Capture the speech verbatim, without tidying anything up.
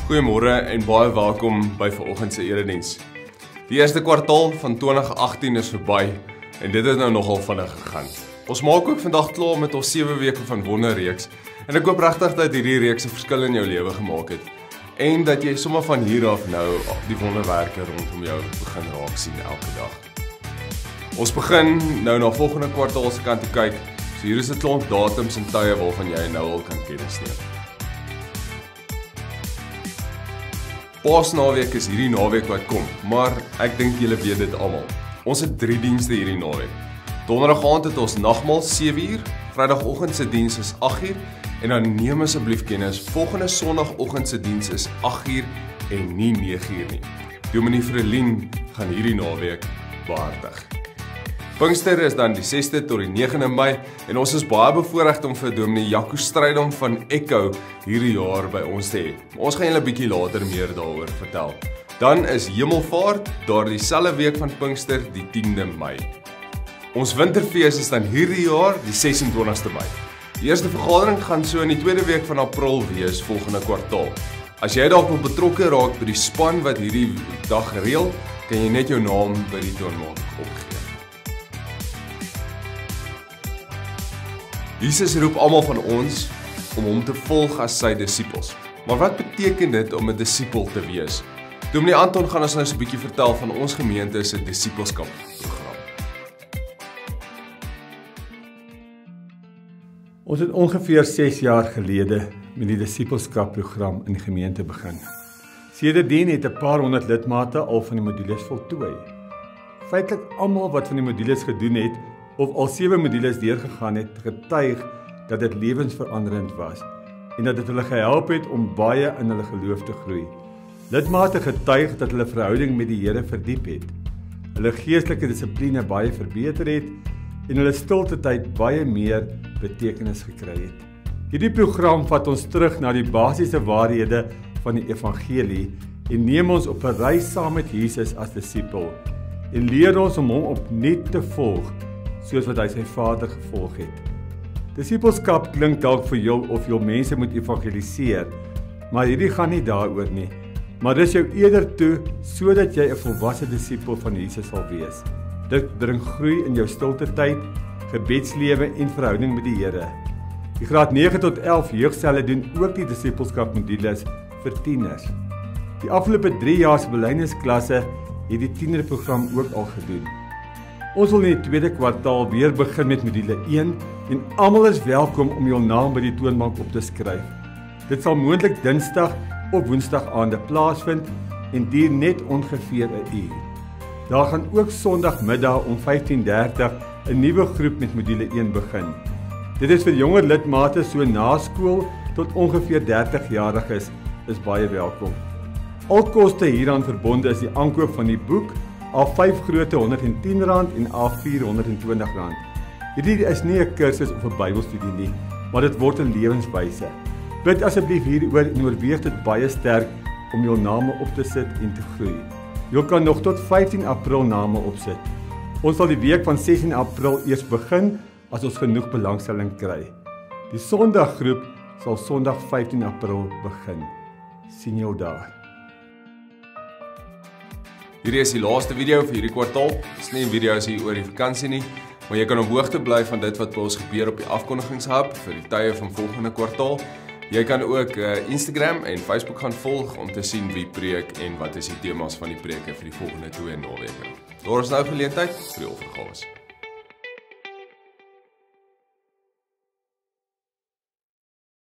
Goeiemôre en baie welkom by vanoggend se erediens. Die eerste kwartaal van twintig agttien is verby en dit het nou nogal vinnig gegaan. Ons maak ook vandag klaar met ons sewe weke van wonderreeks en ek hoop regtig dat hierdie reeks 'n verskil in jou lewe gemaak het en dat jy sommer van hier af nou die wonderwerke rondom jou begin raak sien elke dag. Ons begin nou na volgende kwartaal se kant toe kyk. So hier is 'n klomp datums en tye waarvan jy nou al kan kennis neem. Paasnaweek is hierdie naweek wat kom, maar ek dink julle weet dit almal. Ons het drie dienste hierdie naweek. Donderdag aand het ons nagmaal sewe uur, Vrydagoggend se diens is agt uur en dan neem asseblief kennis, volgende Sondagoggend se diens is agt uur en nie nege uur nie. Dominee Vrelien gaan hierdie naweek behartig. Pinkster is dan die sesde tot die negende Mei en ons is baie bevoorreg om vir Dominee Jaco Strydom van Echo hierdie jaar by ons te hê. Ons gaan julle 'n bietjie later meer daaroor vertel. Dan is Hemelvaart daardie selfde week van Pinkster, die tiende Mei. Ons winterfees is dan hierdie jaar die ses en twintigste Mei. Die eerste vergadering gaan so in die tweede week van April wees volgende kwartaal. As jy dalk wil betrokke raak by die span wat hierdie dag reël, kan jy net jou naam by die toonbank opgee. Jesus roep almal van ons om hom te volg as sy disippels. Maar wat beteken dit om 'n disipel te wees? Dominee Anton gaan ons nou so 'n bietjie vertel van ons gemeente se disipelskap program. Ons het ongeveer ses jaar gelede met die disipelskap program in die gemeente begin. Sedertdien het 'n paar honderd lidmate al van die modules voltooi. Feitelik almal wat van die modules gedoen het of al sewe modules deurgegaan het, getuig dat dit lewensveranderend was en dat dit hulle gehelp het om baie in hulle geloof te groei. Lidmate getuig dat hulle verhouding met die Here verdiep het, hulle geestelike dissipline baie verbeter het en hulle stilte tyd baie meer betekenis gekry het. Hierdie program vat ons terug na die basiese waarhede van die evangelie en neem ons op 'n reis saam met Jesus as disipel en leer ons om hom opnuut te volg soos wat hy sy Vader gevolg het. Disipelskap klink dalk vir jou of jy mense moet evangeliseer, maar hierdie gaan nie daaroor nie. Maar dis jou eerder toe sodat jy 'n volwasse disipel van Jesus sal wees. Dit bring groei in jou stilte tyd, gebedslewe en verhouding met die Here. Die graad nege tot elf jeugselle doen ook die disipelskap modules vir tieners. Die afgelope drie jaar se belydenisklasse het die tienerprogram ook al gedoen. Ons wil in die tweede kwartaal weer begin met module een en almal is welkom om jou naam by die toonbank op te skryf. Dit sal moontlik Dinsdag of Woensdag aande plaasvind en duur net ongeveer 'n uur. Daar gaan ook Sondagmiddag om vyftien dertig 'n nuwe groep met module een begin. Dit is vir jonger lidmate so na skool tot ongeveer dertig jariges is baie welkom. Al koste hieraan verbonde is die aankoop van die boek A vyf grootte honderd en tien rand en A vier honderd en twintig rand. Hierdie is nie 'n kursus of 'n Bybelstudie nie, maar dit word 'n lewenswyse. Bid asseblief hieroor en oorweeg dit baie sterk om jou name op te sit en te groei. Jy kan nog tot vyftien April name opsit. Ons sal die week van sestien April eers begin as ons genoeg belangstelling kry. Die Sondaggroep sal Sondag vyftien April begin. Sien jou daar. Hierdie is die laaste video vir hierdie kwartaal. Dit is nie 'n video as hier oor die vakansie nie, maar jy kan op hoogte bly van dit wat by ons gebeur op die afkondigingshub vir die tye van volgende kwartaal. Jy kan ook uh, Instagram en Facebook gaan volg om te sien wie preek en wat is die temas van die preke vir die volgende twee naweke. Daar is nou geleentheid vir die offergawe.